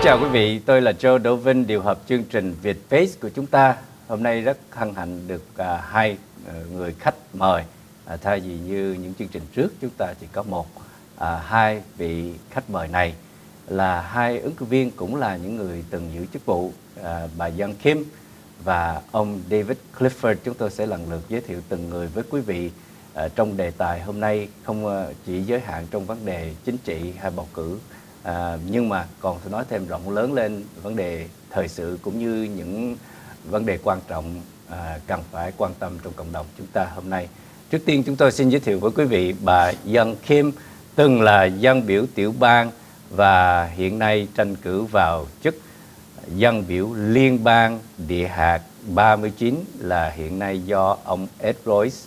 chào quý vị, tôi là Joe Đỗ Vinh, điều hợp chương trình Vietface của chúng ta. Hôm nay rất hân hạnh được hai người khách mời. Thay vì như những chương trình trước, chúng ta chỉ có hai vị khách mời này là hai ứng cử viên, cũng là những người từng giữ chức vụ, bà Young Kim và ông David Clifford. Chúng tôi sẽ lần lượt giới thiệu từng người với quý vị trong đề tài hôm nay, không chỉ giới hạn trong vấn đề chính trị hay bầu cử, nhưng mà còn phải nói thêm rộng lớn lên vấn đề thời sự cũng như những vấn đề quan trọng cần phải quan tâm trong cộng đồng chúng ta hôm nay. Trước tiên chúng tôi xin giới thiệu với quý vị bà Young Kim, từng là dân biểu tiểu bang và hiện nay tranh cử vào chức dân biểu liên bang địa hạt 39, là hiện nay do ông Ed Royce,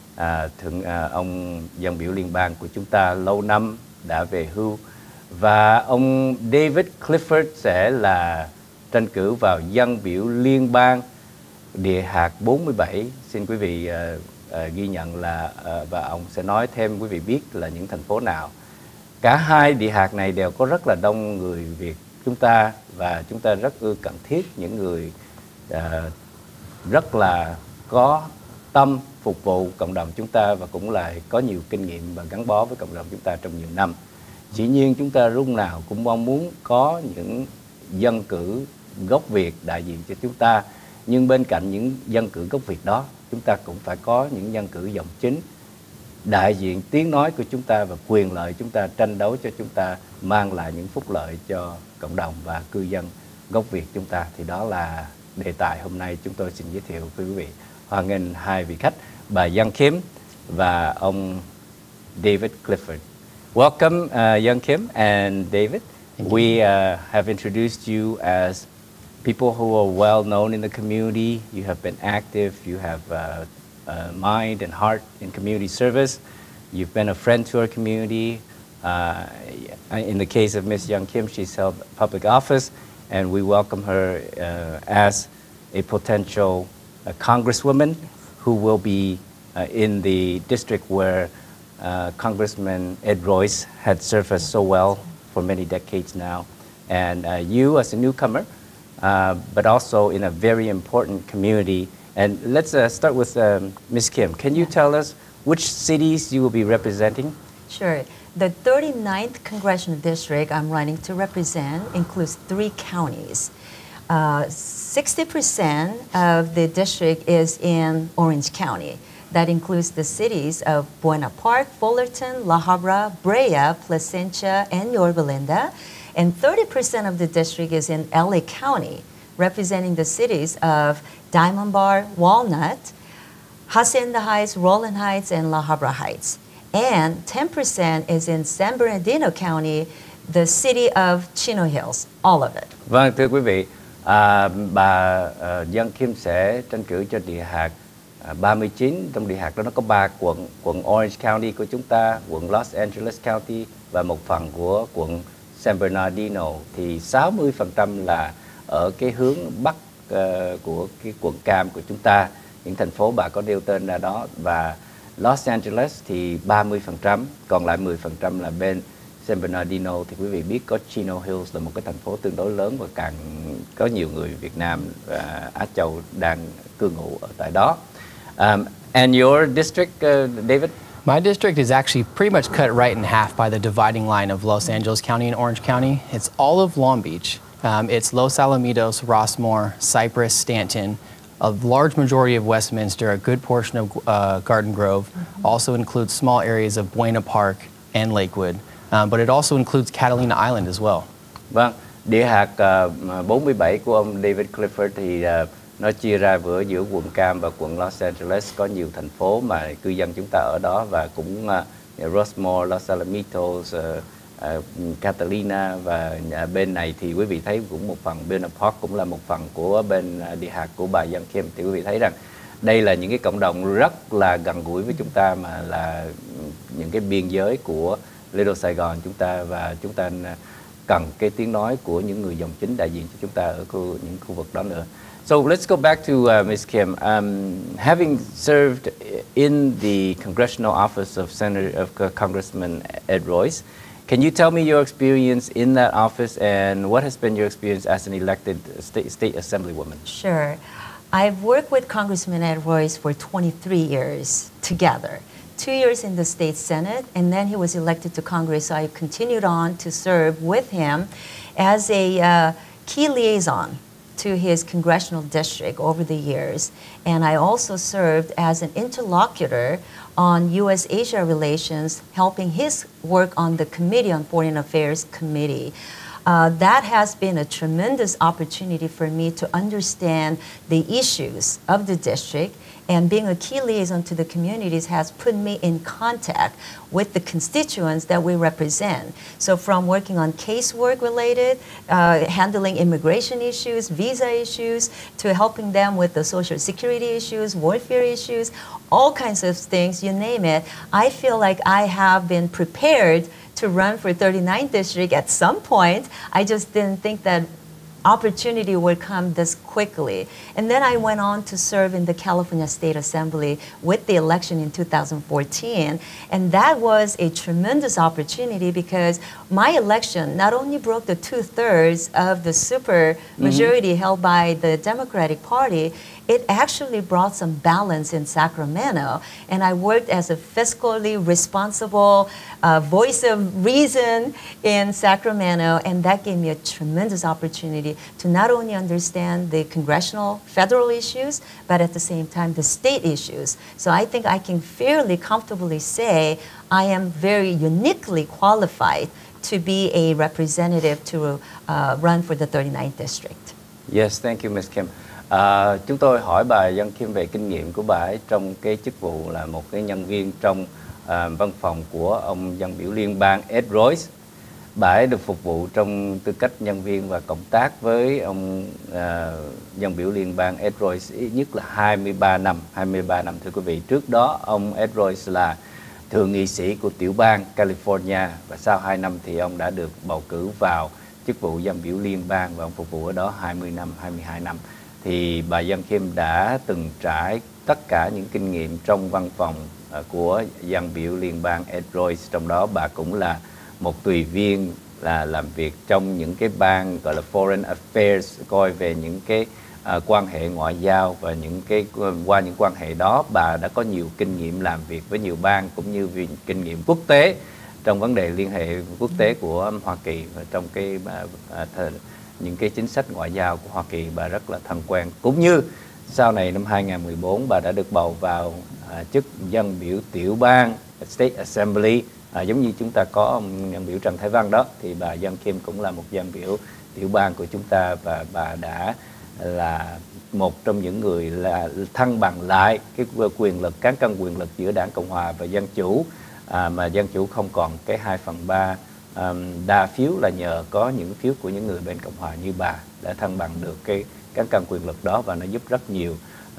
ông dân biểu liên bang của chúng ta lâu năm đã về hưu. Và ông David Clifford sẽ là tranh cử vào dân biểu liên bang địa hạt 47. Xin quý vị ghi nhận là và ông sẽ nói thêm quý vị biết là những thành phố nào. Cả hai địa hạt này đều có rất là đông người Việt chúng ta, và chúng ta rất cần thiết những người rất là có tâm phục vụ cộng đồng chúng ta, và cũng là có nhiều kinh nghiệm và gắn bó với cộng đồng chúng ta trong nhiều năm. Dĩ nhiên chúng ta lúc nào cũng mong muốn có những dân cử gốc Việt đại diện cho chúng ta, nhưng bên cạnh những dân cử gốc Việt đó, chúng ta cũng phải có những dân cử dòng chính đại diện tiếng nói của chúng ta và quyền lợi chúng ta, tranh đấu cho chúng ta, mang lại những phúc lợi cho cộng đồng và cư dân gốc Việt chúng ta. Thì đó là đề tài hôm nay chúng tôi xin giới thiệu với quý vị. Hoan nghênh hai vị khách, bà Young Kim và ông David Clifford. Welcome, Young Kim and David. We have introduced you as people who are well known in the community. You have been active. You have mind and heart in community service. You've been a friend to our community. In the case of Miss Young Kim, she's held public office, and we welcome her as a potential congresswoman who will be in the district where Congressman Ed Royce had served us so well for many decades now. And you as a newcomer, but also in a very important community. And let's start with Ms. Kim. Can you tell us which cities you will be representing? Sure. The 39th Congressional District I'm running to represent includes 3 counties. 60% of the district is in Orange County. That includes the cities of Buena Park, Fullerton, La Habra, Brea, Placentia, and Yorba Linda. And 30% of the district is in LA County, representing the cities of Diamond Bar, Walnut, Hacienda Heights, Rowland Heights, and La Habra Heights. And 10% is in San Bernardino County, the city of Chino Hills, all of it. Vâng, thưa quý vị, bà Young Kim sẽ tranh cử cho địa hạt 39. Trong địa hạt đó nó có 3 quận: quận Orange County của chúng ta, quận Los Angeles County và một phần của quận San Bernardino. Thì 60% là ở cái hướng bắc của cái quận cam của chúng ta, những thành phố bà có nêu tên ra đó. Và Los Angeles thì 30%, còn lại 10% là bên San Bernardino. Thì quý vị biết có Chino Hills là một cái thành phố tương đối lớn và càng có nhiều người Việt Nam và Á Châu đang cư ngụ ở tại đó. And your district, David? My district is actually pretty much cut right in half by the dividing line of Los Angeles County and Orange County. It's all of Long Beach. It's Los Alamitos, Rossmore, Cypress, Stanton, a large majority of Westminster, a good portion of Garden Grove, also includes small areas of Buena Park and Lakewood, but it also includes Catalina Island as well. Vâng, địa hạt 47 của ông David Clifford thì nó chia ra giữa quận Cam và quận Los Angeles, có nhiều thành phố mà cư dân chúng ta ở đó, và cũng Rossmore, Los Alamitos, Catalina, và bên này thì quý vị thấy cũng một phần Buena Park cũng là một phần của bên địa hạt của bà Young Kim. Thì quý vị thấy rằng đây là những cái cộng đồng rất là gần gũi với chúng ta, mà là những cái biên giới của Little Sài Gòn chúng ta, và chúng ta cần cái tiếng nói của những người dòng chính đại diện cho chúng ta ở những khu vực đó nữa. So let's go back to Ms. Kim. Having served in the congressional office of Congressman Ed Royce, Can you tell me your experience in that office and what has been your experience as an elected state assemblywoman? Sure. I've worked with Congressman Ed Royce for 23 years together. 2 years in the state Senate, and then he was elected to Congress, so I continued on to serve with him as a key liaison to his congressional district over the years. And I also served as an interlocutor on U.S.-Asia relations, helping his work on the Committee on Foreign Affairs Committee. That has been a tremendous opportunity for me to understand the issues of the district, and being a key liaison to the communities has put me in contact with the constituents that we represent. So from working on casework related, handling immigration issues, visa issues, to helping them with the social security issues, welfare issues, all kinds of things, you name it, I feel like I have been prepared to run for 39th district at some point. I just didn't think that opportunity would come this quickly. And then I went on to serve in the California State Assembly with the election in 2014. And that was a tremendous opportunity because my election not only broke the 2/3 of the super majority held by the Democratic Party, it actually brought some balance in Sacramento. And I worked as a fiscally responsible voice of reason in Sacramento, and that gave me a tremendous opportunity to not only understand the congressional federal issues, but at the same time the state issues. So I think I can fairly comfortably say I am very uniquely qualified to be a representative to run for the 39th district. Yes, thank you, Ms. Kim. Chúng tôi hỏi bà Young Kim về kinh nghiệm của bà ấy trong cái chức vụ là một cái nhân viên trong văn phòng của ông dân biểu liên bang Ed Royce. Bà ấy được phục vụ trong tư cách nhân viên và cộng tác với ông dân biểu liên bang Ed Royce ít nhất là 23 năm thưa quý vị. Trước đó ông Ed Royce là thượng nghị sĩ của tiểu bang California, và sau 2 năm thì ông đã được bầu cử vào chức vụ dân biểu liên bang và ông phục vụ ở đó 22 năm. Thì bà Young Kim đã từng trải tất cả những kinh nghiệm trong văn phòng của dân biểu liên bang Ed Royce. Trong đó bà cũng là một tùy viên là làm việc trong những cái ban gọi là Foreign Affairs, coi về những cái quan hệ ngoại giao, và những cái qua những quan hệ đó bà đã có nhiều kinh nghiệm làm việc với nhiều bang, cũng như kinh nghiệm quốc tế trong vấn đề liên hệ quốc tế của Hoa Kỳ, và trong cái những cái chính sách ngoại giao của Hoa Kỳ bà rất là thân quen. Cũng như sau này năm 2014 bà đã được bầu vào chức dân biểu tiểu bang State Assembly, giống như chúng ta có ông dân biểu Trần Thái Văn đó, thì bà Young Kim cũng là một dân biểu tiểu bang của chúng ta, và bà đã là một trong những người là thăng bằng lại cái quyền lực, cán cân quyền lực giữa Đảng Cộng Hòa và Dân Chủ, mà Dân Chủ không còn cái 2/3 đa phiếu, là nhờ có những phiếu của những người bên Cộng Hòa như bà đã thăng bằng được cái cán cân quyền lực đó, và nó giúp rất nhiều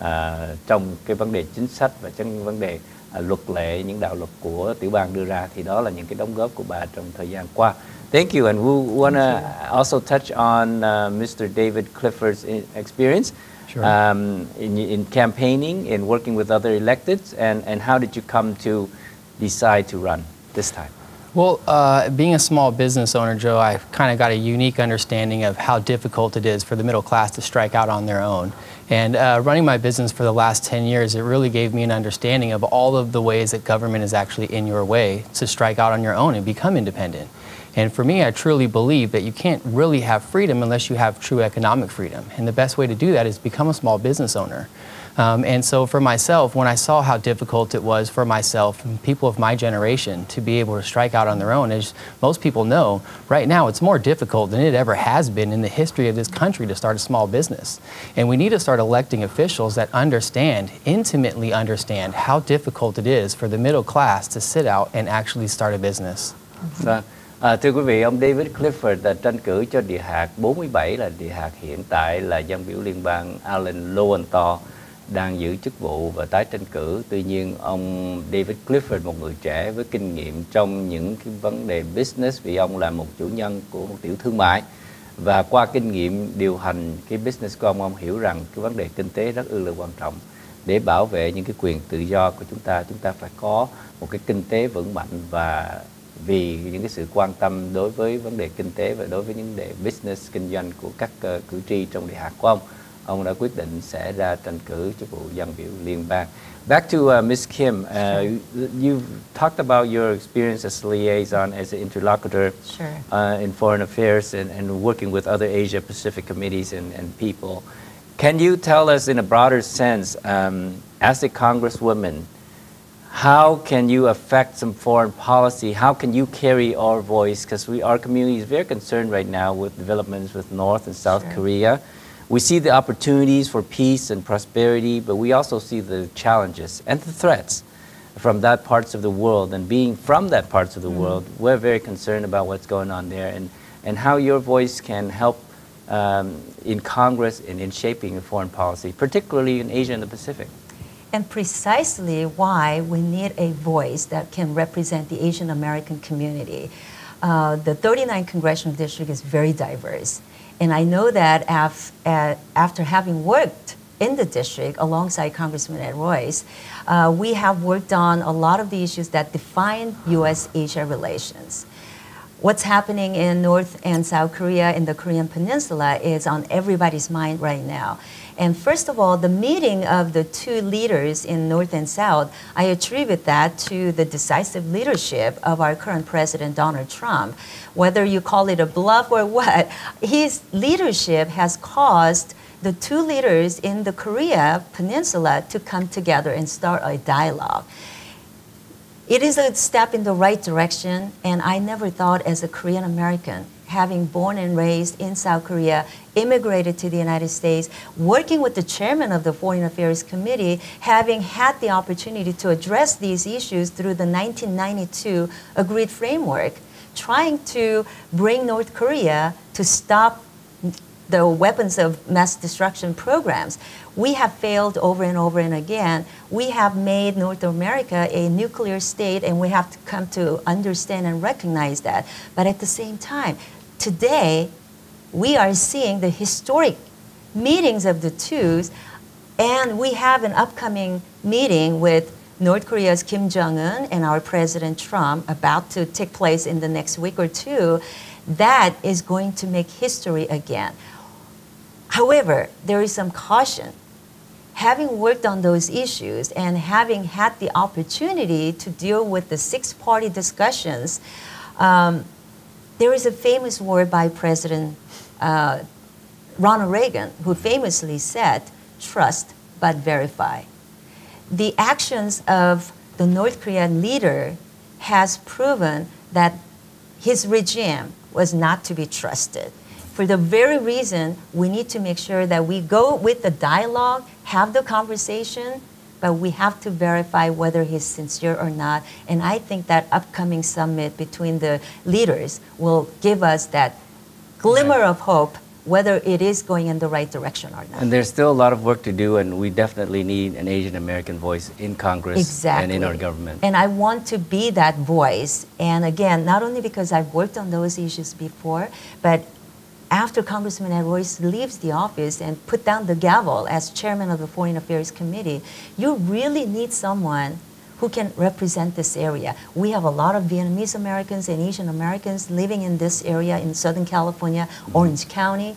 trong cái vấn đề chính sách và trong vấn đề luật lệ, những đạo luật của tiểu bang đưa ra. Thì đó là những cái đóng góp của bà trong thời gian qua. Thank you, and we want to also touch on Mr. David Clifford's experience. Sure. In campaigning, in working with other electeds, and how did you come to decide to run this time? Well, being a small business owner, Joe, I kind of got a unique understanding of how difficult it is for the middle class to strike out on their own. And running my business for the last 10 years, it really gave me an understanding of all of the ways that government is actually in your way to strike out on your own and become independent. And for me, I truly believe that you can't really have freedom unless you have true economic freedom. And the best way to do that is become a small business owner. And so for myself, when I saw how difficult it was for myself and people of my generation to be able to strike out on their own, as most people know, right now it's more difficult than it ever has been in the history of this country to start a small business. And we need to start electing officials that intimately understand how difficult it is for the middle class to sit out and actually start a business. Thưa quý vị, ông David Clifford là tranh cử cho địa hạt 47, là địa hạt hiện tại là dân biểu liên bang Allen Lowenthal đang giữ chức vụ và tái tranh cử. Tuy nhiên, ông David Clifford, một người trẻ với kinh nghiệm trong những cái vấn đề business, vì ông là một chủ nhân của một tiểu thương mại, và qua kinh nghiệm điều hành cái business của ông hiểu rằng cái vấn đề kinh tế rất là quan trọng. Để bảo vệ những cái quyền tự do của chúng ta phải có một cái kinh tế vững mạnh, và vì những cái sự quan tâm đối với vấn đề kinh tế và đối với những vấn đề business kinh doanh của các cử tri trong địa hạt của ông đã quyết định sẽ ra tranh cử chức vụ dân biểu liên bang. Back to Ms. Kim, you've talked about your experience as liaison, as an interlocutor in foreign affairs and working with other Asia Pacific committees and people. Can you tell us in a broader sense, as a congresswoman, how can you affect some foreign policy? How can you carry our voice? Because our community is very concerned right now with developments with North and South Korea. We see the opportunities for peace and prosperity, but we also see the challenges and the threats from that parts of the world. And being from that parts of the world, we're very concerned about what's going on there and how your voice can help in Congress and in shaping foreign policy, particularly in Asia and the Pacific. And precisely why we need a voice that can represent the Asian American community. The 39th Congressional District is very diverse. And I know that after having worked in the district alongside Congressman Ed Royce, we have worked on a lot of the issues that define U.S.-Asia relations. What's happening in North and South Korea in the Korean Peninsula is on everybody's mind right now. And first of all, the meeting of the two leaders in North and South, I attribute that to the decisive leadership of our current President, Donald Trump. Whether you call it a bluff or what, his leadership has caused the two leaders in the Korea Peninsula to come together and start a dialogue. It is a step in the right direction, and I never thought as a Korean American, having born and raised in South Korea, immigrated to the United States, working with the chairman of the Foreign Affairs Committee, having had the opportunity to address these issues through the 1992 agreed framework, trying to bring North Korea to stop the weapons of mass destruction programs. We have failed over and over and again. We have made North America a nuclear state, and we have to come to understand and recognize that. But at the same time, today, we are seeing the historic meetings of the twos, and we have an upcoming meeting with North Korea's Kim Jong-un and our President Trump about to take place in the next week or two. That is going to make history again. However, there is some caution. Having worked on those issues and having had the opportunity to deal with the six-party discussions, there is a famous word by President Ronald Reagan, who famously said, "Trust but verify." The actions of the North Korean leader has proven that his regime was not to be trusted. For the very reason, we need to make sure that we go with the dialogue, have the conversation, but we have to verify whether he's sincere or not. And I think that upcoming summit between the leaders will give us that glimmer of hope, whether it is going in the right direction or not. And there's still a lot of work to do, and we definitely need an Asian American voice in Congress and in our government. And I want to be that voice. And again, not only because I've worked on those issues before, but after Congressman Ed Royce leaves the office and put down the gavel as chairman of the Foreign Affairs Committee, you really need someone who can represent this area. We have a lot of Vietnamese Americans and Asian Americans living in this area in Southern California, Orange County.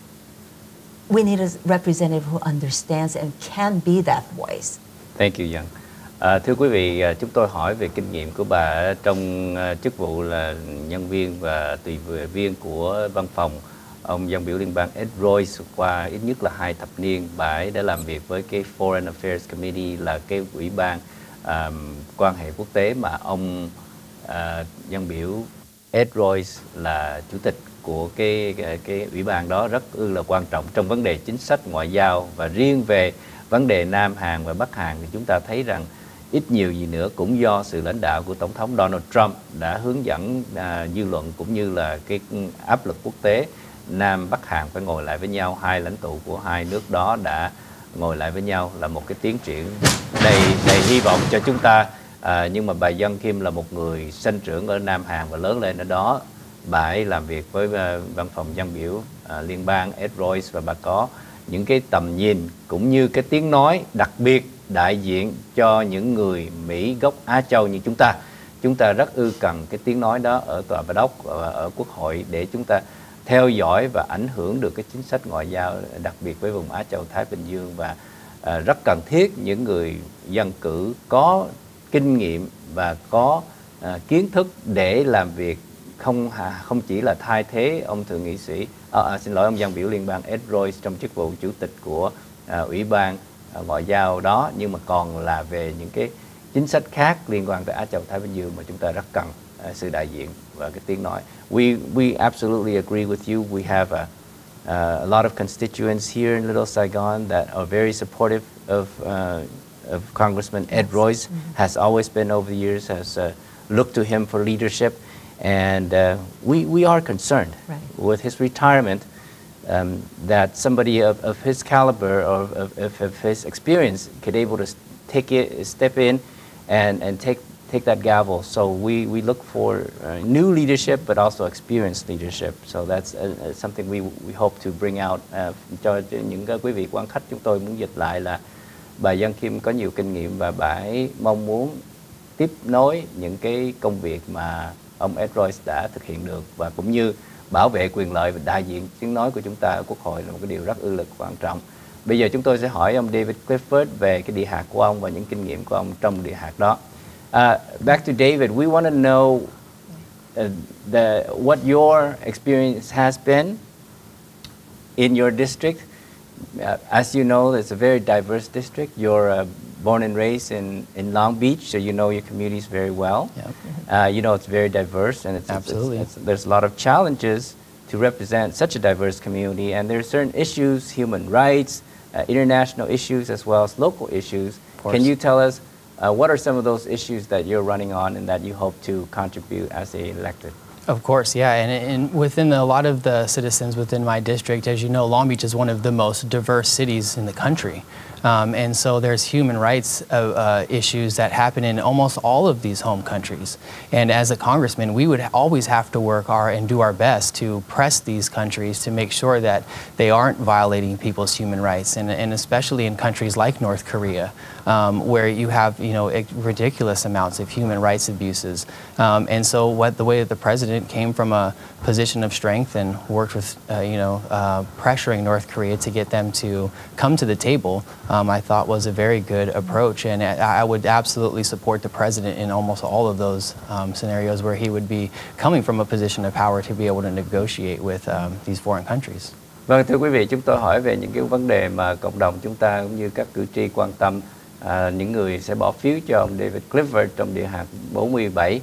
We need a representative who understands and can be that voice. Thank you, Young. Thưa quý vị, chúng tôi hỏi về kinh nghiệm của bà trong chức vụ là nhân viên và tùy viên của văn phòng ông dân biểu liên bang Ed Royce. Qua ít nhất là 2 thập niên, bà ấy đã làm việc với cái Foreign Affairs Committee, là cái ủy ban quan hệ quốc tế mà ông dân biểu Ed Royce là chủ tịch của cái ủy ban đó, rất là quan trọng trong vấn đề chính sách ngoại giao. Và riêng về vấn đề Nam Hàn và Bắc Hàn thì chúng ta thấy rằng ít nhiều gì nữa cũng do sự lãnh đạo của Tổng thống Donald Trump đã hướng dẫn dư luận cũng như là cái áp lực quốc tế, Nam Bắc Hàn phải ngồi lại với nhau. Hai lãnh tụ của hai nước đó đã ngồi lại với nhau, là một cái tiến triển đầy hy vọng cho chúng ta. Nhưng mà bà Young Kim là một người sinh trưởng ở Nam Hàn và lớn lên ở đó. Bà ấy làm việc với văn phòng dân biểu liên bang Ed Royce, và bà có những cái tầm nhìn cũng như cái tiếng nói đặc biệt đại diện cho những người Mỹ gốc Á Châu như chúng ta. chúng ta rất cần cái tiếng nói đó ở tòa Bạch Ốc và ở Quốc hội để chúng ta theo dõi và ảnh hưởng được cái chính sách ngoại giao, đặc biệt với vùng Á Châu Thái Bình Dương. Và rất cần thiết những người dân cử có kinh nghiệm và có kiến thức để làm việc, không chỉ là thay thế ông thượng nghị sĩ ông dân biểu liên bang Ed Royce trong chức vụ chủ tịch của ủy ban ngoại giao đó, nhưng mà còn là về những cái chính sách khác liên quan tới Á Châu Thái Bình Dương mà chúng ta rất cần sự đại diện và cái tiếng nói. We absolutely agree with you. We have a lot of constituents here in Little Saigon that are very supportive of Congressman Ed Royce. Has always been over the years, has looked to him for leadership, and we are concerned with his retirement. That somebody of his caliber or of his experience could able to step in and take that gavel. So we look for new leadership, but also experienced leadership. So that's something we hope to bring out cho những quý vị quan khách. Chúng tôi muốn dịch lại là bà Young Kim có nhiều kinh nghiệm và bà ấy mong muốn tiếp nối những cái công việc mà ông Ed Royce đã thực hiện được, và cũng như bảo vệ quyền lợi và đại diện tiếng nói của chúng ta ở Quốc hội là một cái điều rất ư lực quan trọng. Bây giờ chúng tôi sẽ hỏi ông David Clifford về cái địa hạt của ông và những kinh nghiệm của ông trong địa hạt đó. Back to David, we want to know what your experience has been in your district. As you know, it's a very diverse district. You're born and raised in Long Beach, so you know your communities very well. Yep. You know it's very diverse, and there's a lot of challenges to represent such a diverse community, and there are certain issues, human rights, international issues, as well as local issues. Can you tell us what are some of those issues that you're running on and that you hope to contribute as a elected? Of course, yeah, and within a lot of the citizens within my district, as you know, Long Beach is one of the most diverse cities in the country. And so there's human rights issues that happen in almost all of these home countries. And as a congressman, we would always have to work and do our best to press these countries to make sure that they aren't violating people's human rights, and especially in countries like North Korea, where you have ridiculous amounts of human rights abuses. And so the way that the president came from a position of strength and worked with pressuring North Korea to get them to come to the table, I thought was a very good approach, and I would absolutely support the president in almost all of those scenarios where he would be coming from a position of power to be able to negotiate with these foreign countries. Vâng, thưa quý vị, chúng tôi hỏi về những cái vấn đề mà cộng đồng chúng ta cũng như các cử tri quan tâm, những người sẽ bỏ phiếu cho ông David Clifford trong địa hạt 47.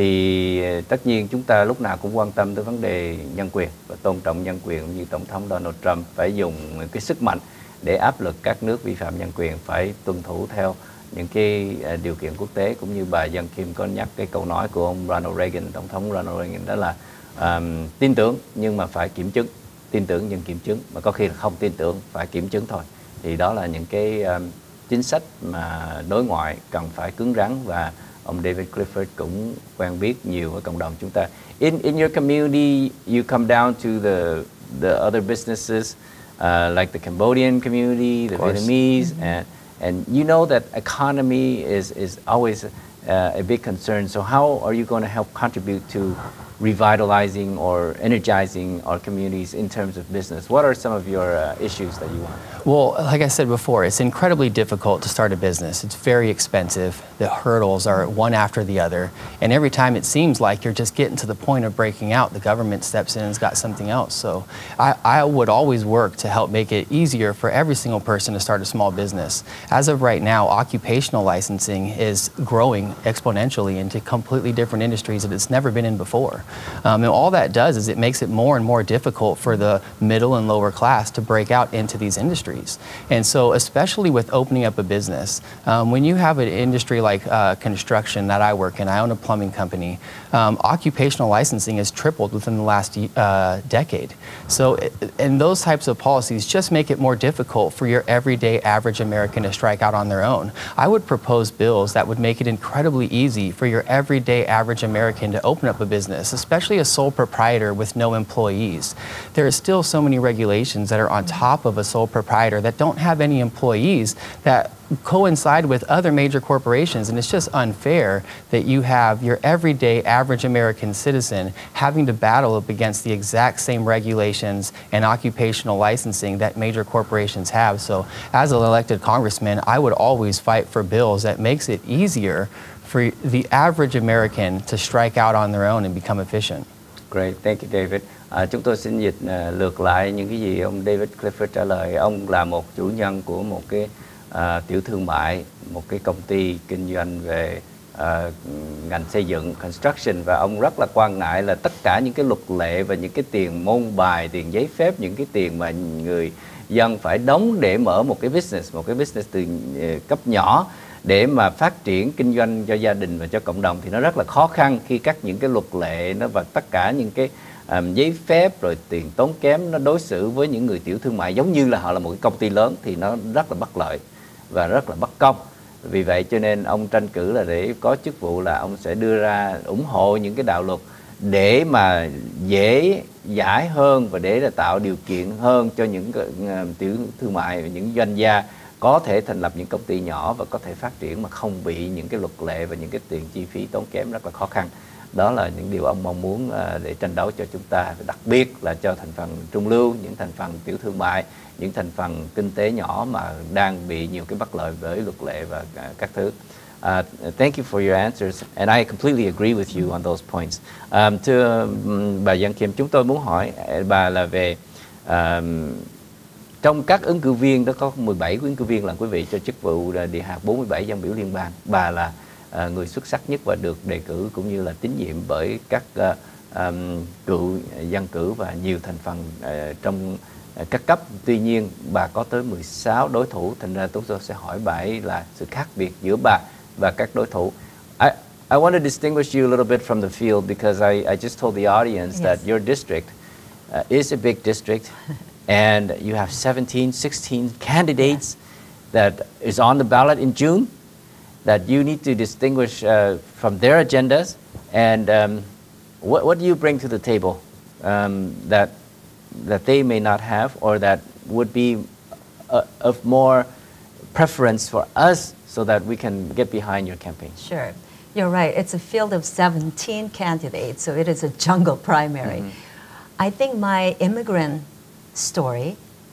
Thì tất nhiên chúng ta lúc nào cũng quan tâm tới vấn đề nhân quyền và tôn trọng nhân quyền, cũng như Tổng thống Donald Trump phải dùng cái sức mạnh để áp lực các nước vi phạm nhân quyền phải tuân thủ theo những cái điều kiện quốc tế, cũng như bà Young Kim có nhắc cái câu nói của ông Ronald Reagan, Tổng thống Ronald Reagan, đó là tin tưởng nhưng mà phải kiểm chứng, tin tưởng nhưng kiểm chứng, mà có khi là không tin tưởng, phải kiểm chứng thôi. Thì đó là những cái chính sách mà đối ngoại cần phải cứng rắn, và ông David Clifford cũng quen biết nhiều với cộng đồng chúng ta. In your community, you come down to the other businesses like the Cambodian community, the Vietnamese, and you know that economy is always a big concern. So how are you going to help contribute to revitalizing or energizing our communities in terms of business? What are some of your issues that you want? Well, like I said before, it's incredibly difficult to start a business. It's very expensive. The hurdles are one after the other. And every time it seems like you're just getting to the point of breaking out, the government steps in and has got something else. So I would always work to help make it easier for every single person to start a small business. As of right now, occupational licensing is growing exponentially into completely different industries that it's never been in before. And all that does is it makes it more and more difficult for the middle and lower class to break out into these industries. And so especially with opening up a business, when you have an industry like construction that I work in, I own a plumbing company, occupational licensing has tripled within the last decade. So, and those types of policies just make it more difficult for your everyday average American to strike out on their own. I would propose bills that would make it incredibly easy for your everyday average American to open up a business, especially a sole proprietor with no employees. There are still so many regulations that are on top of a sole proprietor that don't have any employees that coincide with other major corporations, and it's just unfair that you have your everyday average American citizen having to battle up against the exact same regulations and occupational licensing that major corporations have. So as an elected congressman, I would always fight for bills that makes it easier for the average American to strike out on their own and become efficient. Great, thank you, David. Chúng tôi xin dịch lược lại những cái gì ông David Clifford trả lời. Ông là một chủ nhân của một cái tiểu thương mại, một cái công ty kinh doanh về ngành xây dựng, construction, và ông rất là quan ngại là tất cả những cái luật lệ và những cái tiền môn bài, tiền giấy phép, những cái tiền mà người dân phải đóng để mở một cái business từ cấp nhỏ để mà phát triển kinh doanh cho gia đình và cho cộng đồng, thì nó rất là khó khăn khi những cái luật lệ nó và tất cả những cái giấy phép rồi tiền tốn kém nó đối xử với những người tiểu thương mại giống như là họ là một cái công ty lớn, thì nó rất là bất lợi và rất là bất công. Vì vậy cho nên ông tranh cử là để có chức vụ là ông sẽ đưa ra ủng hộ những cái đạo luật để mà dễ dãi hơn và để là tạo điều kiện hơn cho những tiểu thương mại, những doanh gia có thể thành lập những công ty nhỏ và có thể phát triển mà không bị những cái luật lệ và những cái tiền chi phí tốn kém rất là khó khăn. Đó là những điều ông mong muốn để tranh đấu cho chúng ta, đặc biệt là cho thành phần trung lưu, những thành phần tiểu thương mại, những thành phần kinh tế nhỏ mà đang bị nhiều cái bất lợi bởi luật lệ và các thứ. Thank you for your answers, and I completely agree with you on those points. Thưa bà Giang Kim, chúng tôi muốn hỏi bà là về trong các ứng cử viên đó có 17 ứng cử viên làm quý vị cho chức vụ địa hạt 47 dân biểu liên bang. Bà là người xuất sắc nhất và được đề cử cũng như là tín nhiệm bởi các cựu dân cử và nhiều thành phần trong các cấp. Tuy nhiên bà có tới 16 đối thủ, thành ra tôi sẽ hỏi bà ấy là sự khác biệt giữa bà và các đối thủ. I want to distinguish you a little bit from the field because I just told the audience that your district is a big district and you have 16 candidates that is on the ballot in June that you need to distinguish from their agendas. And what do you bring to the table that they may not have, or that would be of more preference for us so that we can get behind your campaign? Sure. You're right. It's a field of 17 candidates, so it is a jungle primary. I think my immigrant story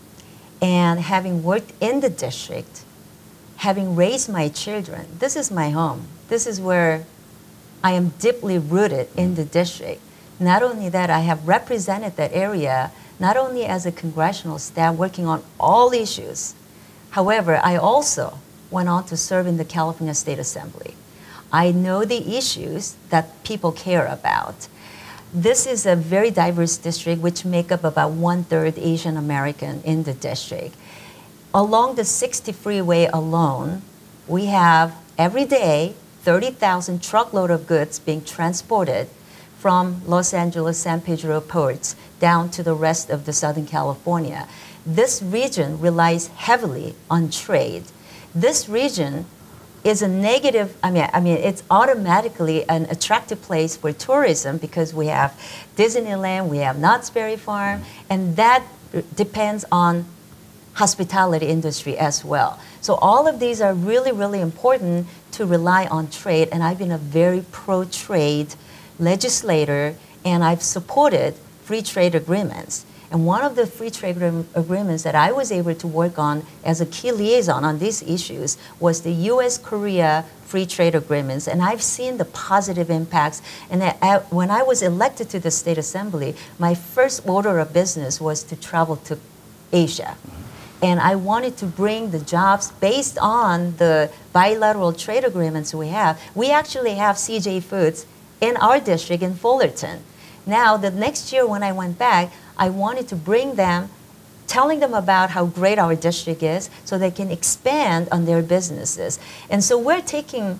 and having worked in the district, having raised my children, this is my home. This is where I am deeply rooted in the district. Not only that, I have represented that area not only as a congressional staff working on all issues. However, I also went on to serve in the California State Assembly. I know the issues that people care about. This is a very diverse district which make up about 1/3 Asian American in the district. Along the 60 freeway alone, we have every day 30,000 truckload of goods being transported from Los Angeles, San Pedro ports down to the rest of the Southern California. This region relies heavily on trade. This region is a negative, I mean, it's automatically an attractive place for tourism because we have Disneyland, we have Knott's Berry Farm, and that depends on hospitality industry as well. So all of these are really, really important to rely on trade, and I've been a very pro-trade legislator, and I've supported free trade agreements. And one of the free trade agreements that I was able to work on as a key liaison on these issues was the U.S.-Korea free trade agreements. And I've seen the positive impacts. And when I was elected to the State Assembly, my first order of business was to travel to Asia. And I wanted to bring the jobs based on the bilateral trade agreements we have. We actually have CJ Foods in our district in Fullerton. Now, the next year when I went back, I wanted to bring them, telling them about how great our district is so they can expand on their businesses. And so we're taking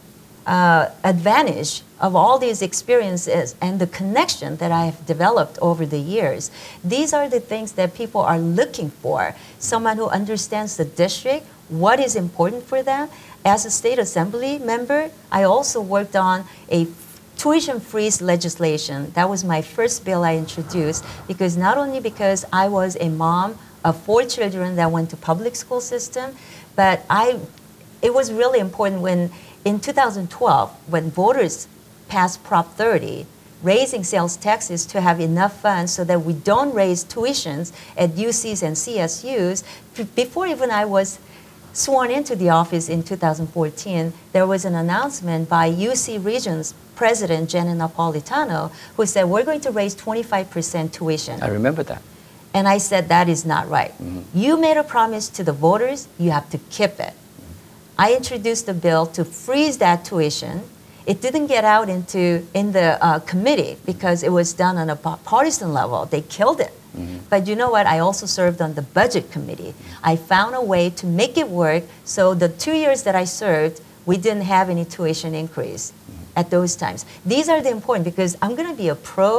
advantage of all these experiences and the connection that I have developed over the years. These are the things that people are looking for. Someone who understands the district, what is important for them. As a state assembly member, I also worked on a tuition freeze legislation. That was my first bill I introduced because not only because I was a mom of 4 children that went to public school system, but it was really important when in 2012, when voters passed Prop 30, raising sales taxes to have enough funds so that we don't raise tuitions at UCs and CSUs. Before even I was sworn into the office in 2014, there was an announcement by UC Region's President Jenna Napolitano, who said, we're going to raise 25% tuition. I remember that. And I said, that is not right. You made a promise to the voters, you have to keep it. I introduced a bill to freeze that tuition. It didn't get out in the committee because it was done on a partisan level. They killed it. But you know what? I also served on the budget committee. I found a way to make it work. So the 2 years that I served, we didn't have any tuition increase at those times. These are the important, because I'm going to be a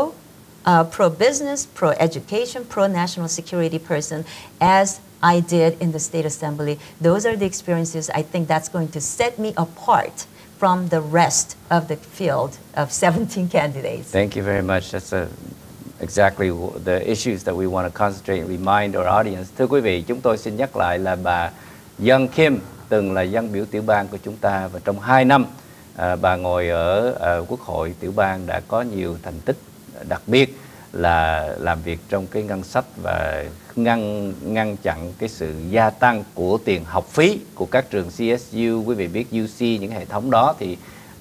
pro-business, pro-education, pro-national security person, as I did in the State Assembly. Those are the experiences I think that's going to set me apart from the rest of the field of 17 candidates. Thank you very much. That's exactly the issues that we want to concentrate and remind our audience. Thưa quý vị, chúng tôi xin nhắc lại là bà Young Kim từng là dân biểu tiểu bang của chúng ta, và trong 2 năm bà ngồi ở Quốc hội tiểu bang đã có nhiều thành tích, đặc biệt là làm việc trong cái ngân sách và ngăn chặn cái sự gia tăng của tiền học phí của các trường CSU. Quý vị biết UC, những hệ thống đó thì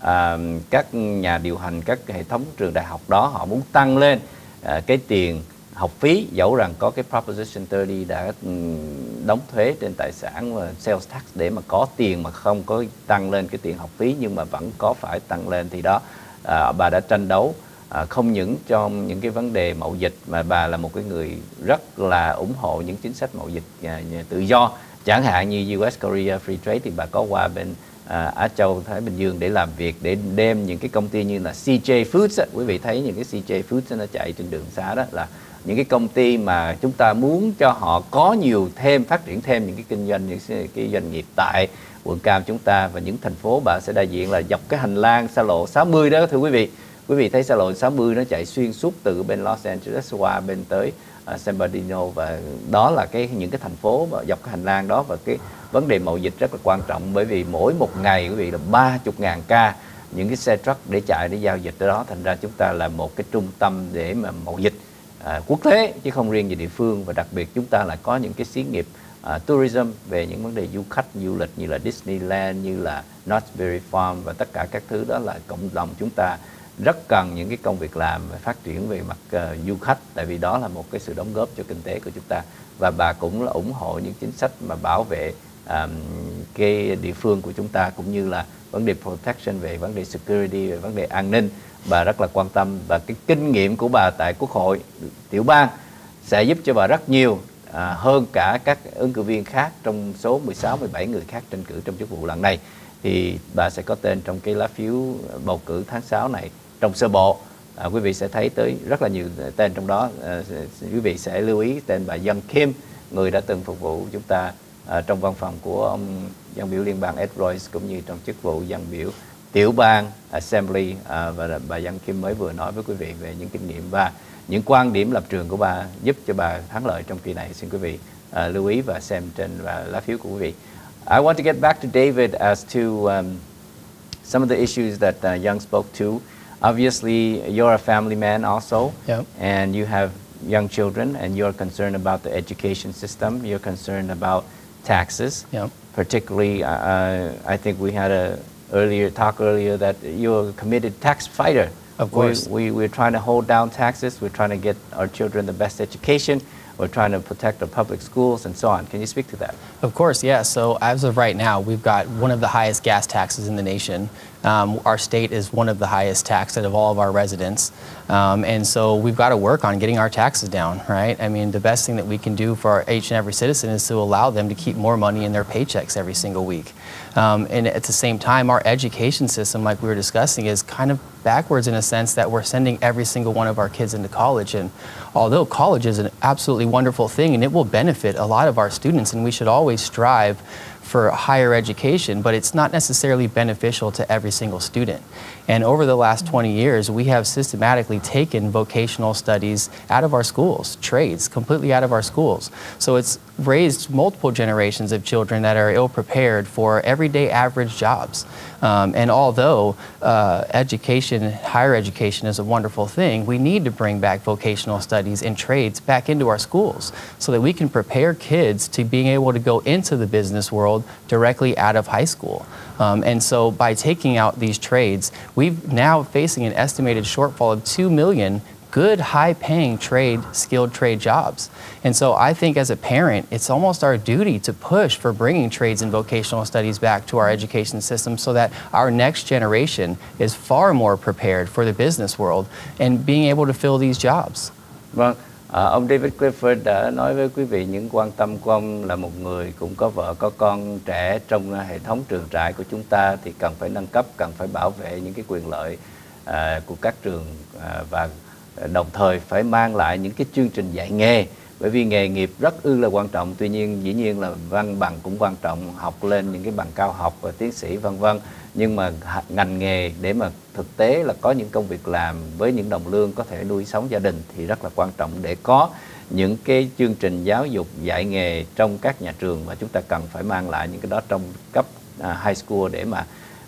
các nhà điều hành các hệ thống trường đại học đó họ muốn tăng lên cái tiền học phí, dẫu rằng có cái Proposition 30 đã đóng thuế trên tài sản và sales tax để mà có tiền mà không có tăng lên cái tiền học phí, nhưng mà vẫn có phải tăng lên. Thì đó, bà đã tranh đấu không những trong những cái vấn đề mậu dịch, mà bà là một cái người rất là ủng hộ những chính sách mậu dịch tự do. Chẳng hạn như US Korea Free Trade thì bà có qua bên Á Châu Thái Bình Dương để làm việc, để đem những cái công ty như là CJ Foods á. Quý vị thấy những cái CJ Foods nó chạy trên đường xá đó là những cái công ty mà chúng ta muốn cho họ có nhiều thêm, phát triển thêm những cái kinh doanh, những cái doanh nghiệp tại quận Cam chúng ta và những thành phố. Bà sẽ đại diện là dọc cái hành lang xa lộ 60 đó thưa quý vị. Quý vị thấy xa lộ 60 nó chạy xuyên suốt từ bên Los Angeles qua bên tới San Bernardino, và đó là những cái thành phố và dọc cái hành lang đó. Và cái vấn đề mậu dịch rất là quan trọng, bởi vì mỗi một ngày quý vị là 30.000 ca những cái xe truck để chạy để giao dịch ở đó. Thành ra chúng ta là một cái trung tâm để mà mậu dịch quốc tế chứ không riêng về địa phương. Và đặc biệt chúng ta lại có những cái xí nghiệp tourism về những vấn đề du khách du lịch như là Disneyland, như là Knott's Berry Farm, và tất cả các thứ đó là cộng đồng chúng ta rất cần những cái công việc làm và phát triển về mặt du khách, tại vì đó là một cái sự đóng góp cho kinh tế của chúng ta. Và bà cũng là ủng hộ những chính sách mà bảo vệ cái địa phương của chúng ta, cũng như là vấn đề protection, về vấn đề security, về vấn đề an ninh. Bà rất là quan tâm, và cái kinh nghiệm của bà tại Quốc hội tiểu bang sẽ giúp cho bà rất nhiều hơn cả các ứng cử viên khác trong số 16-17 người khác tranh cử trong chức vụ lần này. Thì bà sẽ có tên trong cái lá phiếu bầu cử tháng 6 này trong sơ bộ. Quý vị sẽ thấy tới rất là nhiều tên trong đó. Quý vị sẽ lưu ý tên bà Young Kim, người đã từng phục vụ chúng ta trong văn phòng của ông dân biểu liên bang Ed Royce, cũng như trong chức vụ dân biểu tiểu bang Assembly. Và bà Young Kim mới vừa nói với quý vị về những kinh nghiệm và những quan điểm lập trường của bà giúp cho bà thắng lợi trong kỳ này. Xin quý vị lưu ý và xem trên lá phiếu của quý vị. I want to get back to David as to some of the issues that Young spoke to. Obviously, you're a family man also, Yep. and you have young children, and you're concerned about the education system. You're concerned about taxes. Yep. Particularly, I think we had a talk earlier that you're a committed tax fighter. Of course. We're trying to hold down taxes. We're trying to get our children the best education. We're trying to protect our public schools and so on. Can you speak to that? Of course, yeah. So as of right now, we've got one of the highest gas taxes in the nation. Our state is one of the highest taxed out of all of our residents. And so we've got to work on getting our taxes down, right? I mean, the best thing that we can do for each and every citizen is to allow them to keep more money in their paychecks every single week. And at the same time, our education system, like we were discussing, is kind of backwards in a sense that we're sending every single one of our kids into college. And although college is an absolutely wonderful thing and it will benefit a lot of our students, and we should always strive for higher education, but it's not necessarily beneficial to every single student. And over the last 20 years, we have systematically taken vocational studies out of our schools, trades completely out of our schools. So it's raised multiple generations of children that are ill-prepared for everyday average jobs. And although education, higher education is a wonderful thing, we need to bring back vocational studies and trades back into our schools so that we can prepare kids to being able to go into the business world directly out of high school. And so by taking out these trades, we've now facing an estimated shortfall of 2 million good, high-paying skilled trade jobs. And so I think as a parent, it's almost our duty to push for bringing trades and vocational studies back to our education system so that our next generation is far more prepared for the business world and being able to fill these jobs. Vâng, ông David Clifford đã nói với quý vị những quan tâm của ông là một người cũng có vợ, có con trẻ trong hệ thống trường trại của chúng ta thì cần phải nâng cấp, cần phải bảo vệ những cái quyền lợi của các trường và đồng thời phải mang lại những cái chương trình dạy nghề, bởi vì nghề nghiệp rất là quan trọng. Tuy nhiên dĩ nhiên là văn bằng cũng quan trọng, học lên những cái bằng cao học và tiến sĩ vân vân, nhưng mà ngành nghề để mà thực tế là có những công việc làm với những đồng lương có thể nuôi sống gia đình thì rất là quan trọng để có những cái chương trình giáo dục dạy nghề trong các nhà trường, và chúng ta cần phải mang lại những cái đó trong cấp high school để mà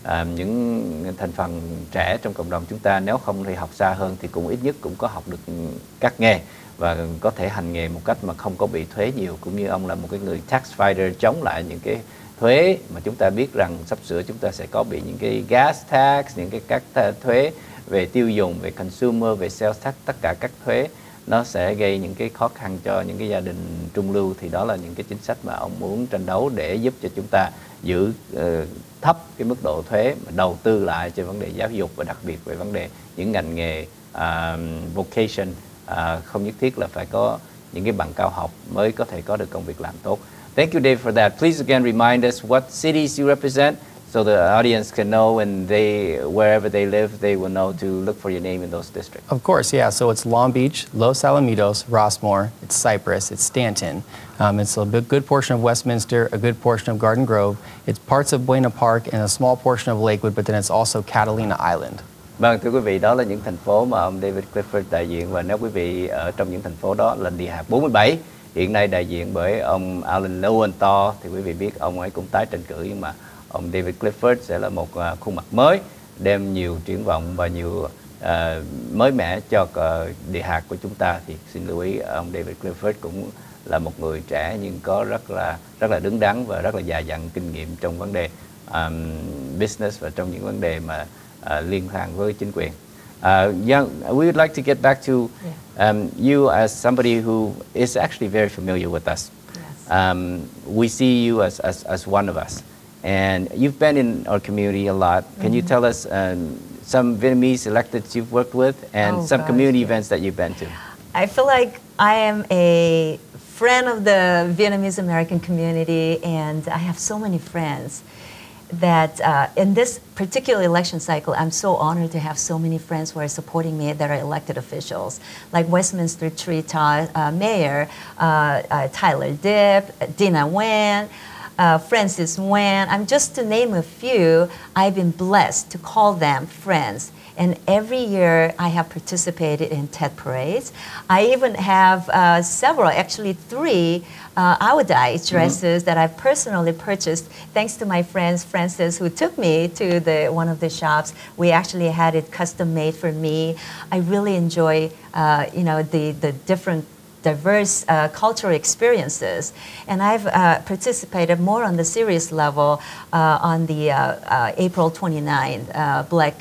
những thành phần trẻ trong cộng đồng chúng ta nếu không thì học xa hơn thì cũng ít nhất cũng có học được các nghề và có thể hành nghề một cách mà không có bị thuế nhiều, cũng như ông là một cái người tax fighter chống lại những cái thuế mà chúng ta biết rằng sắp sửa chúng ta sẽ có bị những cái gas tax, những cái các thuế về tiêu dùng, về consumer, về sales tax, tất cả các thuế nó sẽ gây những cái khó khăn cho những cái gia đình trung lưu. Thì đó là những cái chính sách mà ông muốn tranh đấu để giúp cho chúng ta giữ thấp cái mức độ thuế mà đầu tư lại cho vấn đề giáo dục và đặc biệt về vấn đề những ngành nghề vocation, không nhất thiết là phải có những cái bằng cao học mới có thể có được công việc làm tốt. Thank you, Dave, for that. Please again remind us what cities you represent so the audience can know, and wherever they live, they will know to look for your name in those districts. Of course, yeah. So it's Long Beach, Los Alamitos, Rossmore, it's Cypress, it's Stanton. It's a good portion of Westminster, a good portion of Garden Grove. It's parts of Buena Park and a small portion of Lakewood, but then it's also Catalina Island. Vâng, thưa quý vị, đó là những thành phố mà ông David Clifford đại diện, và nếu quý vị ở trong những thành phố đó là địa hạt 47, hiện nay đại diện bởi ông Alan Lowenthal, thì quý vị biết ông ấy cũng tái tranh cử, nhưng mà ông David Clifford sẽ là một khuôn mặt mới, đem nhiều triển vọng và nhiều mới mẻ cho địa hạt của chúng ta. Thì xin lưu ý ông David Clifford cũng là một người trẻ nhưng có rất là đứng đắn và rất là già dặn kinh nghiệm trong vấn đề business và trong những vấn đề mà liên quan với chính quyền. We would like to get back to you as somebody who is actually very familiar with us. Yes. We see you as one of us, and you've been in our community a lot. Can you tell us some Vietnamese electeds you've worked with and some community events that you've been to? I feel like I am a friend of the Vietnamese American community, and I have so many friends that in this particular election cycle, I'm so honored to have so many friends who are supporting me that are elected officials, like Westminster Tree Mayor Tyler Dipp, Dina Nguyen, Francis Nguyen. I'm just to name a few. I've been blessed to call them friends. And every year I have participated in TED parades. I even have several, actually 3 iodized dresses that I've personally purchased thanks to my friend Francis, who took me to one of the shops. We actually had it custom made for me. I really enjoy the different diverse cultural experiences, and I've participated more on the serious level on the April 29th, Black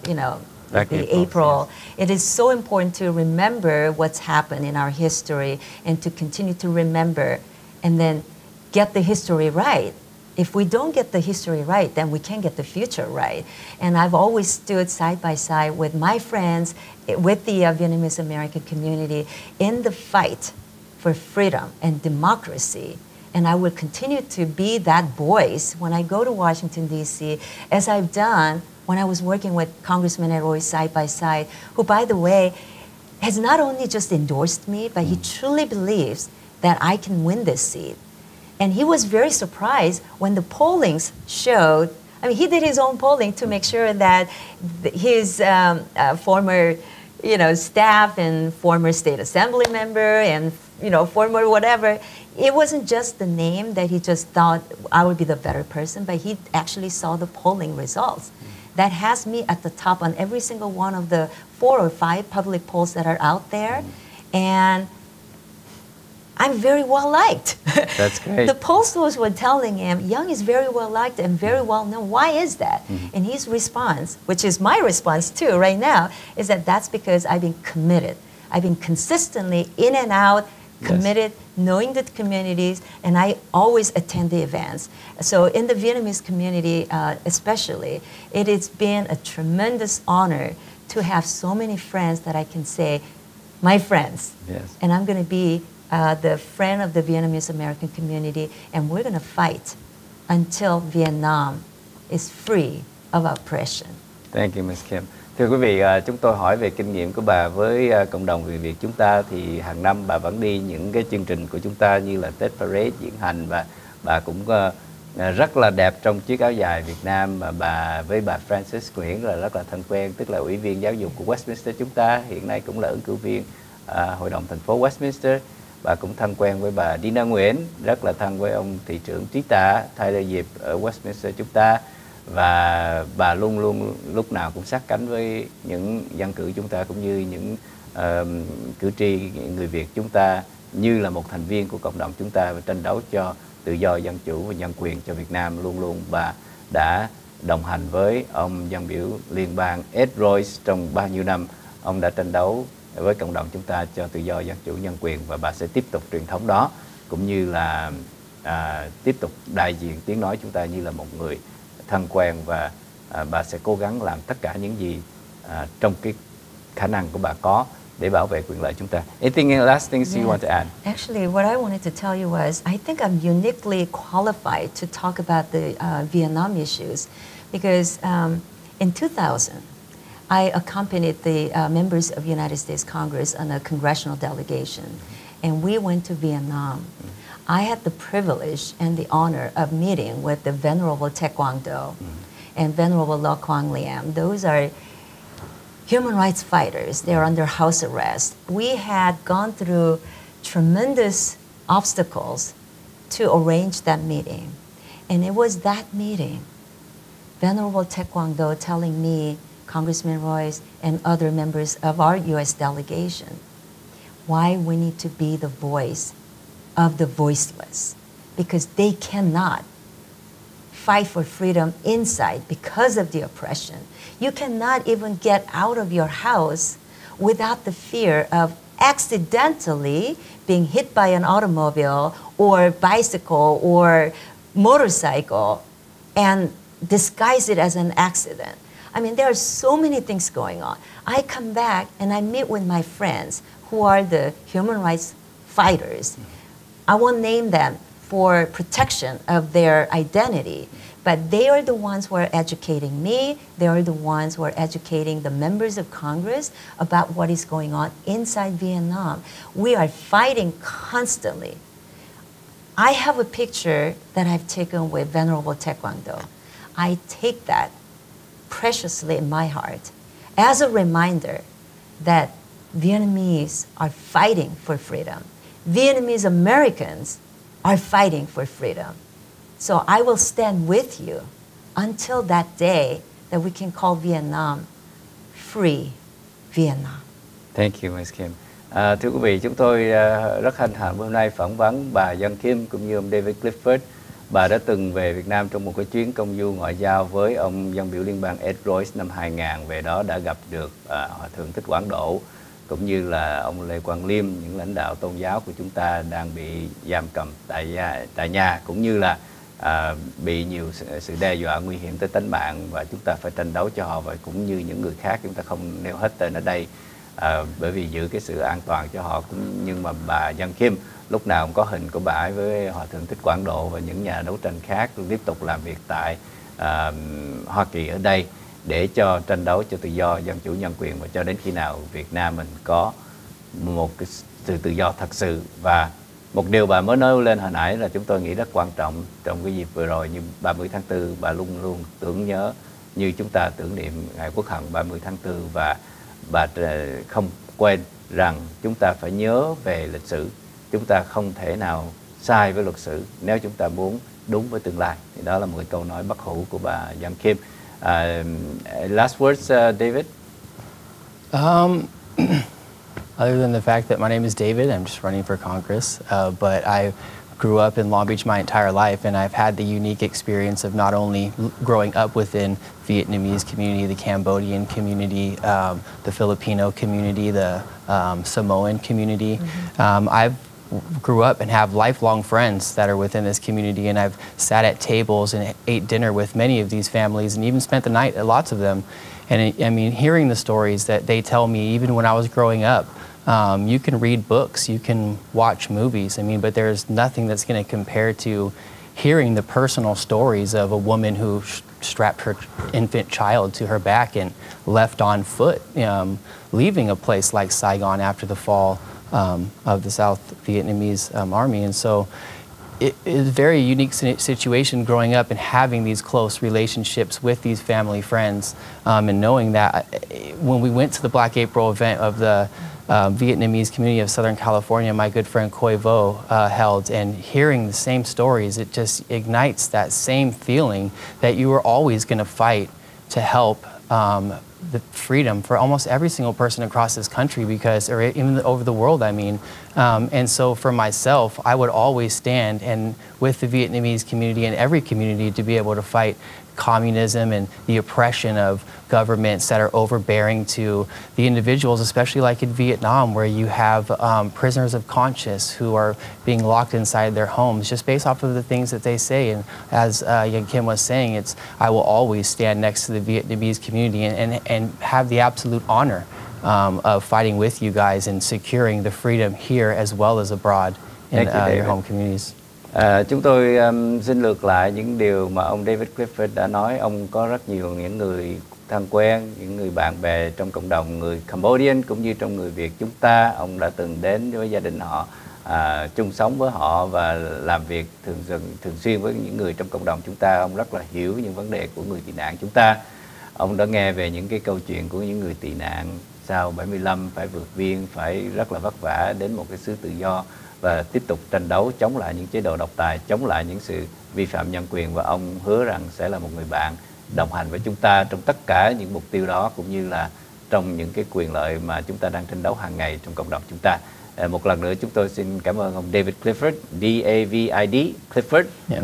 April. It is so important to remember what's happened in our history and to continue to remember and then get the history right. If we don't get the history right, then we can't get the future right. And I've always stood side by side with my friends, with the Vietnamese American community in the fight for freedom and democracy. And I will continue to be that voice when I go to Washington, D.C., as I've done when I was working with Congressman Ed Royce side by side, who, by the way, has not only just endorsed me, but he truly believes that I can win this seat. And he was very surprised when the pollings showed. I mean, he did his own polling to make sure that his former, staff and former state assembly member and, former whatever, it wasn't just the name that he just thought I would be the better person, but he actually saw the polling results. That has me at the top on every single one of the 4 or 5 public polls that are out there. And I'm very well liked. That's great. The pollsters were telling him, Young is very well liked and very well known. Why is that? And his response, which is my response too right now, is that that's because I've been committed. I've been consistently in and out, committed, knowing the communities, and I always attend the events. So in the Vietnamese community especially, it has been a tremendous honor to have so many friends that I can say, my friends. Yes. And I'm going to be the friend of the Vietnamese American community, and we're going to fight until Vietnam is free of oppression. Thank you, Ms. Kim. Thưa quý vị, chúng tôi hỏi về kinh nghiệm của bà với cộng đồng người Việt chúng ta, thì hàng năm bà vẫn đi những cái chương trình của chúng ta như là Tết Parade, diễn hành, và bà cũng rất là đẹp trong chiếc áo dài Việt Nam, mà bà với bà Francis Nguyễn là rất là thân quen, tức là ủy viên giáo dục của Westminster chúng ta, hiện nay cũng là ứng cử viên Hội đồng thành phố Westminster. Bà cũng thân quen với bà Dina Nguyễn, rất là thân với ông thị trưởng Trí Tạ Tyler Diệp ở Westminster chúng ta, và bà luôn luôn lúc nào cũng sát cánh với những dân cử chúng ta cũng như những cử tri người Việt chúng ta, như là một thành viên của cộng đồng chúng ta, và tranh đấu cho tự do, dân chủ và nhân quyền cho Việt Nam. Luôn luôn bà đã đồng hành với ông dân biểu liên bang Ed Royce trong bao nhiêu năm. Ông đã tranh đấu với cộng đồng chúng ta cho tự do, dân chủ, nhân quyền, và bà sẽ tiếp tục truyền thống đó, cũng như là tiếp tục đại diện tiếng nói chúng ta như là một người thân quen, và bà sẽ cố gắng làm tất cả những gì trong cái khả năng của bà có để bảo vệ quyền lợi chúng ta. Anything last things you want to add? Actually, what I wanted to tell you was I think I'm uniquely qualified to talk about the Vietnam issues because in 2000, I accompanied the members of United States Congress on a congressional delegation, and we went to Vietnam. I had the privilege and the honor of meeting with the Venerable Taek Quang Do and Venerable Lo Quang Liam. Those are human rights fighters. They're under house arrest. We had gone through tremendous obstacles to arrange that meeting. And it was that meeting, Venerable Taek Quang Do telling me, Congressman Royce, and other members of our U.S. delegation, why we need to be the voice of the voiceless, because they cannot fight for freedom inside because of the oppression. You cannot even get out of your house without the fear of accidentally being hit by an automobile or bicycle or motorcycle and disguise it as an accident. I mean, there are so many things going on. I come back and I meet with my friends who are the human rights fighters. I won't name them for protection of their identity, but they are the ones who are educating me. They are the ones who are educating the members of Congress about what is going on inside Vietnam. We are fighting constantly. I have a picture that I've taken with Venerable Taek Quang Do. I take that preciously in my heart as a reminder that Vietnamese are fighting for freedom. Vietnamese Americans are fighting for freedom. So I will stand with you until that day that we can call Vietnam free Vietnam. Thank you, Ms. Kim. Thưa quý vị, chúng tôi rất hân hạnh hôm nay phỏng vấn bà Young Kim cũng như ông David Clifford. Bà đã từng về Việt Nam trong một cái chuyến công du ngoại giao với ông dân biểu liên bang Ed Royce năm 2000. Về đó đã gặp được Hòa thượng Thích Quảng Độ cũng như là ông Lê Quang Liêm, những lãnh đạo tôn giáo của chúng ta đang bị giam cầm tại nhà cũng như là bị nhiều sự đe dọa nguy hiểm tới tính mạng, và chúng ta phải tranh đấu cho họ, và cũng như những người khác chúng ta không nêu hết tên ở đây bởi vì giữ cái sự an toàn cho họ. Nhưng mà bà Young Kim lúc nào cũng có hình của bà ấy với Hòa thượng Thích Quảng Độ và những nhà đấu tranh khác tiếp tục làm việc tại Hoa Kỳ ở đây để cho tranh đấu cho tự do, dân chủ, nhân quyền, và cho đến khi nào Việt Nam mình có một cái sự tự do thật sự và Một điều bà mới nói lên hồi nãy là chúng tôi nghĩ rất quan trọng trong cái dịp vừa rồi, như 30 tháng 4, bà luôn luôn tưởng nhớ như chúng ta tưởng niệm ngày Quốc hận 30 tháng 4, và bà không quên rằng chúng ta phải nhớ về lịch sử. Chúng ta không thể nào sai với luật sử nếu chúng ta muốn đúng với tương lai. Thì đó là một cái câu nói bất hủ của bà Young Kim. Last words, David? Other than the fact that my name is David, I'm just running for Congress, but I grew up in Long Beach my entire life, and I've had the unique experience of not only growing up within Vietnamese community, the Cambodian community, the Filipino community, the Samoan community. I've grew up and have lifelong friends that are within this community, and I've sat at tables and ate dinner with many of these families and even spent the night at lots of them. And I mean, hearing the stories that they tell me, even when I was growing up, you can read books, you can watch movies, I mean, but there's nothing that's going to compare to hearing the personal stories of a woman who strapped her infant child to her back and left on foot, leaving a place like Saigon after the fall of the South Vietnamese army. And so it is a very unique situation growing up and having these close relationships with these family friends, and knowing that when we went to the Black April event of the Vietnamese community of Southern California, my good friend Khoi Vo held, and hearing the same stories, it just ignites that same feeling that you were always going to fight to help the freedom for almost every single person across this country, because, or even over the world, I mean. And so for myself, I would always stand and with the Vietnamese community and every community to be able to fight communism and the oppression of governments that are overbearing to the individuals, especially like in Vietnam, where you have prisoners of conscience who are being locked inside their homes just based off of the things that they say. And as Young Kim was saying, I will always stand next to the Vietnamese community and have the absolute honor of fighting with you guys and securing the freedom here as well as abroad in your home communities. Chúng tôi xin lược lại những điều mà ông David Clifford đã nói. Ông có rất nhiều những người thân quen, những người bạn bè trong cộng đồng người Cambodian cũng như trong người Việt chúng ta. Ông đã từng đến với gia đình họ, chung sống với họ và làm việc thường xuyên với những người trong cộng đồng chúng ta. Ông rất là hiểu những vấn đề của người tị nạn chúng ta. Ông đã nghe về những cái câu chuyện của những người tị nạn sau 75 phải vượt biên, phải rất là vất vả đến một cái xứ tự do và tiếp tục tranh đấu chống lại những chế độ độc tài, chống lại những sự vi phạm nhân quyền, và ông hứa rằng sẽ là một người bạn đồng hành với chúng ta trong tất cả những mục tiêu đó, cũng như là trong những cái quyền lợi mà chúng ta đang tranh đấu hàng ngày trong cộng đồng chúng ta. Một lần nữa chúng tôi xin cảm ơn ông David Clifford, D-A-V-I-D, Clifford,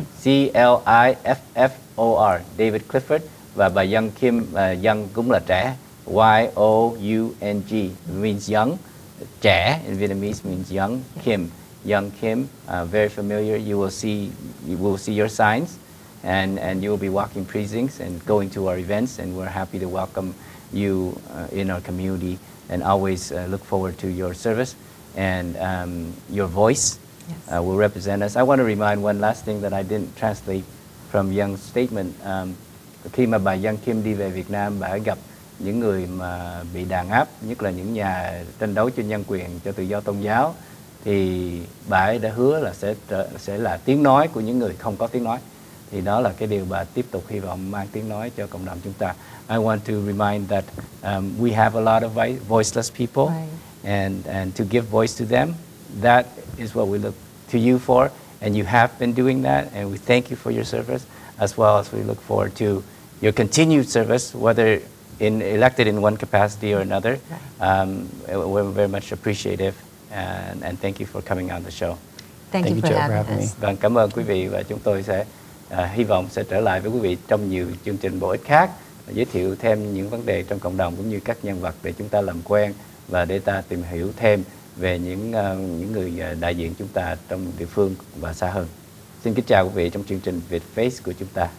C-L-I-F-F-O-R, David Clifford, và bà Young Kim, Young cũng là trẻ, Y-O-U-N-G, means young, trẻ in Vietnamese means young. Kim, Young Kim, very familiar. You will see your signs, and you will be walking precincts and going to our events, and we're happy to welcome you in our community, and always look forward to your service and your voice. Yes. Will represent us. I want to remind one last thing that I didn't translate from Young's statement. Khi mà bà Young Kim đi về Việt Nam, bà gặp những người mà bị đàn áp, nhất là những nhà tranh đấu cho nhân quyền, cho tự do tôn giáo, thì bà ấy đã hứa là sẽ là tiếng nói của những người không có tiếng nói. Thì đó là cái điều bà tiếp tục hy vọng mang tiếng nói cho cộng đồng chúng ta. I want to remind that we have a lot of voiceless people, right, and to give voice to them. That is what we look to you for, and you have been doing that, and we thank you for your service, as well as we look forward to your continued service, whether elected in one capacity or another. We're very much appreciative, and thank you for coming on the show. Thank you for having us. Vâng, cảm ơn quý vị, và chúng tôi sẽ hy vọng sẽ trở lại với quý vị trong nhiều chương trình bổ ích khác, giới thiệu thêm những vấn đề trong cộng đồng cũng như các nhân vật để chúng ta làm quen và để ta tìm hiểu thêm về những người đại diện chúng ta trong địa phương và xa hơn. Xin kính chào quý vị trong chương trình Việt Face của chúng ta.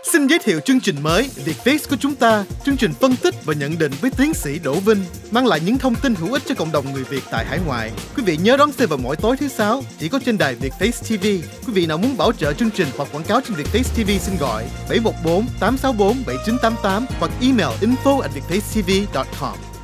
Xin giới thiệu chương trình mới Vietfix của chúng ta. Chương trình phân tích và nhận định với tiến sĩ Đỗ Vinh mang lại những thông tin hữu ích cho cộng đồng người Việt tại hải ngoại. Quý vị nhớ đón xem vào mỗi tối thứ Sáu chỉ có trên đài Vietfix TV. Quý vị nào muốn bảo trợ chương trình hoặc quảng cáo trên Vietfix TV xin gọi 714 864 7988 hoặc email info@vietfacetv.com.